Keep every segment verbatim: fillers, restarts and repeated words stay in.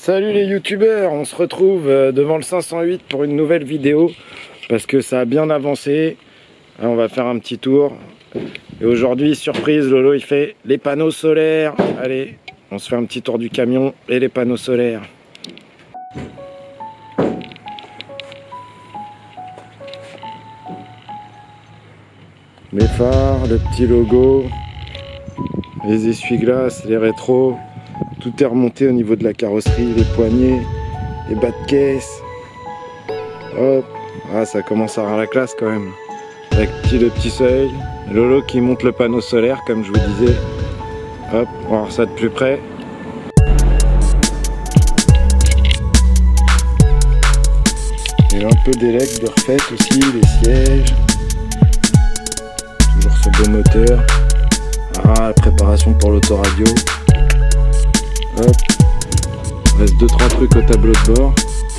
Salut les youtubeurs, on se retrouve devant le cinq cent huit pour une nouvelle vidéo parce que ça a bien avancé. On va faire un petit tour et aujourd'hui, surprise, Lolo il fait les panneaux solaires. Allez, on se fait un petit tour du camion et les panneaux solaires. Les phares, le petit logo, les essuie-glaces, les rétros. Tout est remonté au niveau de la carrosserie, les poignées, les bas de caisse. Hop, ah, ça commence à avoir la classe quand même. Avec petit, le petit seuil, Lolo qui monte le panneau solaire comme je vous disais. Hop, on va voir ça de plus près. Et un peu d'élec de refait aussi, les sièges. Toujours ce beau moteur. Ah, la préparation pour l'autoradio. Hop, il reste deux trois trucs au tableau de bord.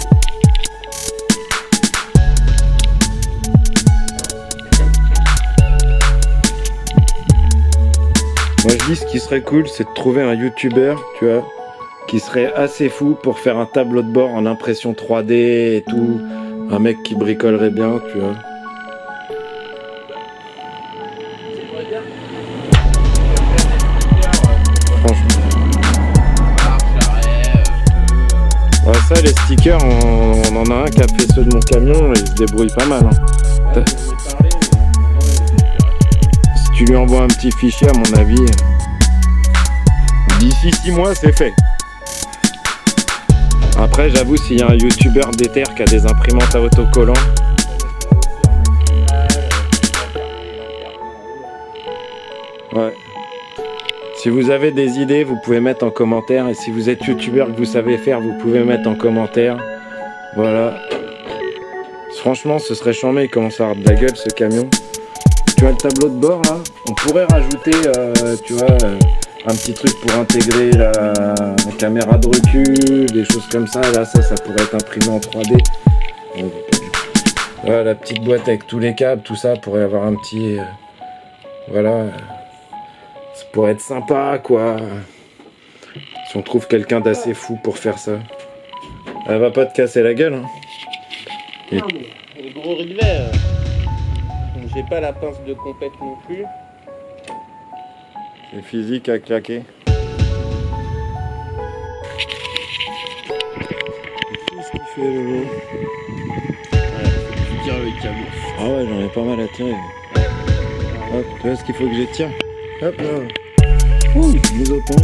Moi je dis ce qui serait cool, c'est de trouver un youtubeur, tu vois, qui serait assez fou pour faire un tableau de bord en impression trois D et tout. Un mec qui bricolerait bien, tu vois. Ouais, ça, les stickers, on, on en a un qui a fait ceux de mon camion et il se débrouille pas mal. Hein. Si tu lui envoies un petit fichier, à mon avis, d'ici six mois, c'est fait. Après, j'avoue, s'il y a un youtubeur déter qui a des imprimantes à autocollants, ouais. Si vous avez des idées, vous pouvez mettre en commentaire. Et si vous êtes youtubeur que vous savez faire, vous pouvez mettre en commentaire. Voilà. Franchement, ce serait charmé. Il commence à avoir de la gueule ce camion. Tu vois le tableau de bord là? On pourrait rajouter, euh, tu vois, euh, un petit truc pour intégrer la, la caméra de recul, des choses comme ça. Là, ça, ça pourrait être imprimé en trois D. Donc, voilà, la petite boîte avec tous les câbles, tout ça pourrait avoir un petit, euh, voilà. Ça pourrait être sympa, quoi. Si on trouve quelqu'un d'assez fou pour faire ça. Elle va pas te casser la gueule, hein. Et... Non, mais les gros rivets, euh, j'ai pas la pince de compète non plus. C'est physique à claquer. Qu'est-ce qu'il fait, Lolo? Ouais, tu tires le camion. Ah ouais, j'en ai pas mal à tirer. Hop, tu vois ce qu'il faut que j'étire? Hop là. Ouh, mise au pont.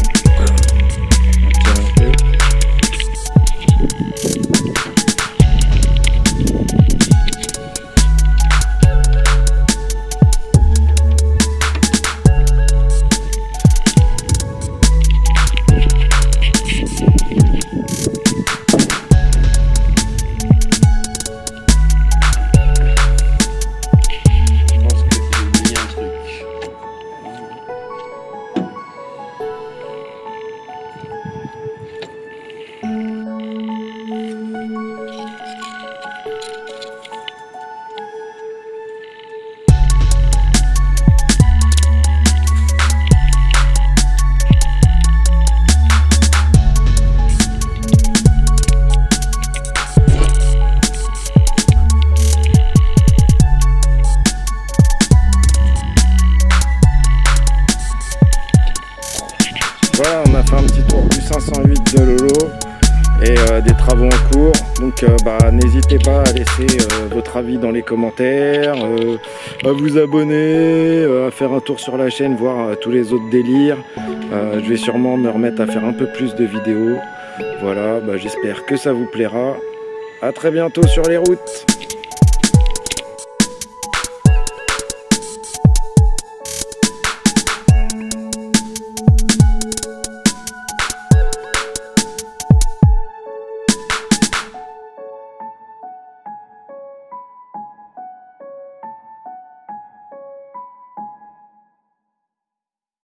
Voilà, on a fait un petit tour du cinq cent huit de Lolo et euh, des travaux en cours. Donc euh, bah, n'hésitez pas à laisser euh, votre avis dans les commentaires, euh, à vous abonner, euh, à faire un tour sur la chaîne, voir euh, tous les autres délires. Euh, je vais sûrement me remettre à faire un peu plus de vidéos. Voilà, bah, j'espère que ça vous plaira. À très bientôt sur les routes.